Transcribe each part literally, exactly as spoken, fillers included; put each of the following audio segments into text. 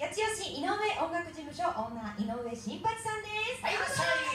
八千代市井上音楽事務所オーナー井上新八さんです。 はい、いらっしゃい。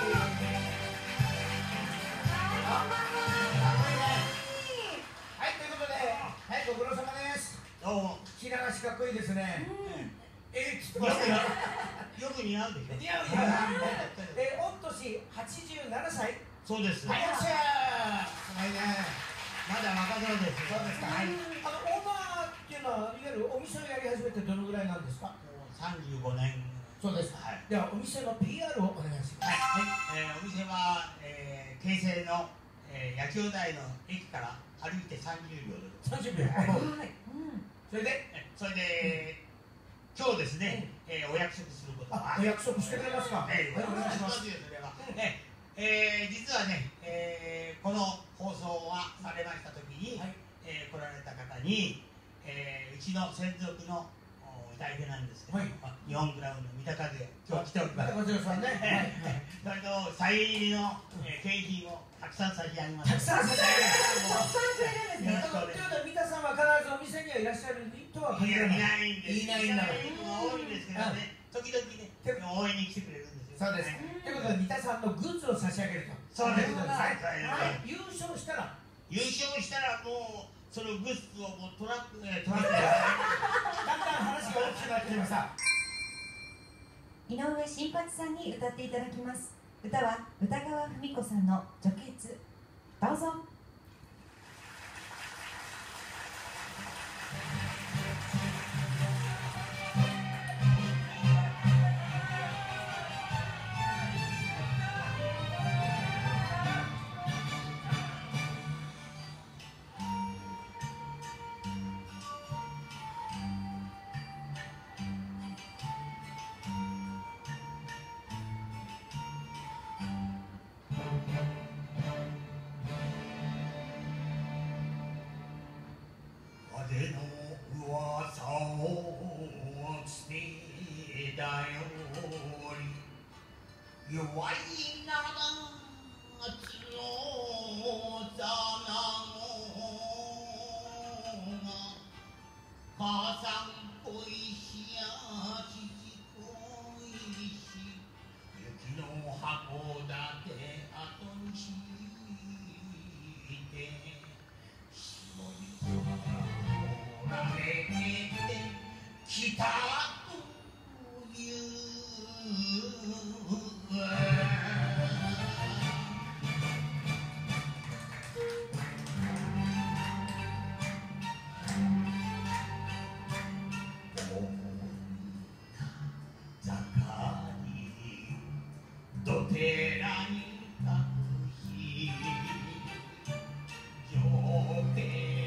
はい、ということで、はい、ご苦労様です。どうも、ひらがしかっこいいですね。え、ちょっと待って。 よく似合うでしょ。 似合う似合う。え、御年八十七歳。 そうです。 はい、いらっしゃい。すごいね。 まだ若造です。 そうですか。はい。あのオーナーっていうのは、いわゆるお店をやり始めてどのぐらいなんですか。 三十五年。 そうです。はい。では、お店の ピーアール をお願いします。 はい。えー、お店は、えー、京成の、えー、八千代台の駅から歩いて三十秒で。 三十秒。はい。それで、 それで、今日ですね、えー、お約束することが。 お約束してくれますか。 はい、お願いします。それは。ええー、実はね、えー、この放送がされましたときに、はい、えー、来られた方に、えー、うちの専属の歌い手なんですけど、はい、日本クラウンの三鷹で今日来ております。 三鷹さんね。 それとサイン入りの、えー、景品をたくさん差し上げます。 たくさん差し上げる。 たくさんくれるんですね。 ということで、三田さんは必ずお店にはいらっしゃるとは限らない。いないんです。いないんだ。 多いんですけどね、時々ね、応援に来てくれるんですよ。 そうです。ということで、三田さんのグッズを差し上げると。 そうです。 優勝したら。 優勝したら、もう、そのグッズをもうトラックでトラックで。 だんだん話が大きくなってきました。 井上新八さんに歌っていただきます。歌は歌川文子さんの「女傑」。どうぞ。 での噂を伝えたより弱いならつの幼子が母さん恋しや父恋し雪の函館後にして白い空られてきたという坂にどてらに隠し上鉄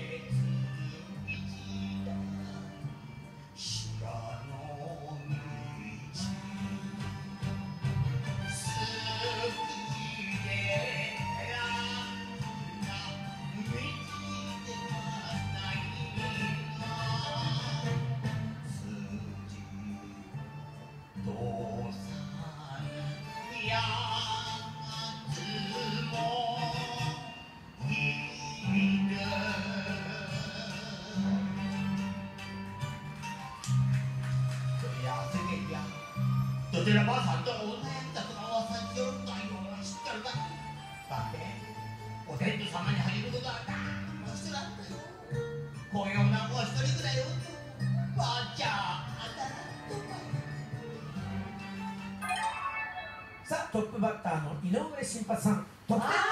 どちらばあさんとお悩みだとかおさんしよるんだよ知ってるかだってお天道様に入ることは何もしてないんだよこういう女もう一人ぐらいおるよばあちゃんあたらとかさあ、トップバッターの井上新八さん、得点